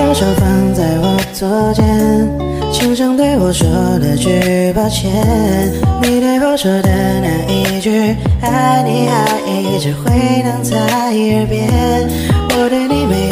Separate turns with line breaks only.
的手放在我左肩，轻声对我说了句抱歉。你对我说的那一句爱你还一直回荡在耳边，我对你没